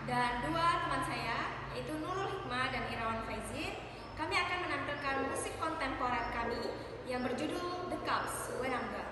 dan dua teman saya, yaitu Nurul Hikmah dan Irawan Faizin. Kami akan menampilkan musik kontemporer kami yang berjudul The Cops When I'm Gone.